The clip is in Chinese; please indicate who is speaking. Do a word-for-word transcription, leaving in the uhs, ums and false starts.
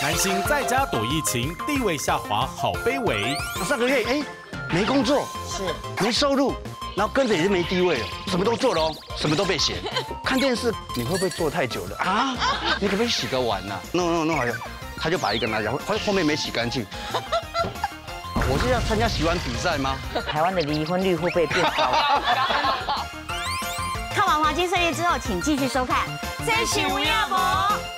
Speaker 1: 担心在家躲疫情，地位下滑，好卑微。
Speaker 2: 上个月哎，没工作，
Speaker 3: 是
Speaker 2: 没收入，然后跟着也是没地位了，什么都做了哦，什么都被嫌。看电视你会不会坐太久了啊？你可不可以洗个碗呐？弄弄弄好像，他就把一个拿起来，后后面没洗干净。我是要参加洗碗比赛吗？
Speaker 3: 台湾的离婚率会不会变高？看完黄金岁月之后，请继续收看《真心无亚博》。